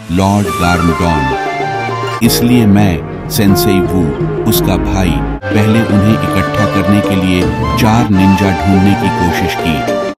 Lord गार्मडॉन। इसलिए मैं, Sensei वू, उसका भाई, पहले उन्हें इकट्ठा करने के लिए 4 निंजा ढूंढने की कोशिश की।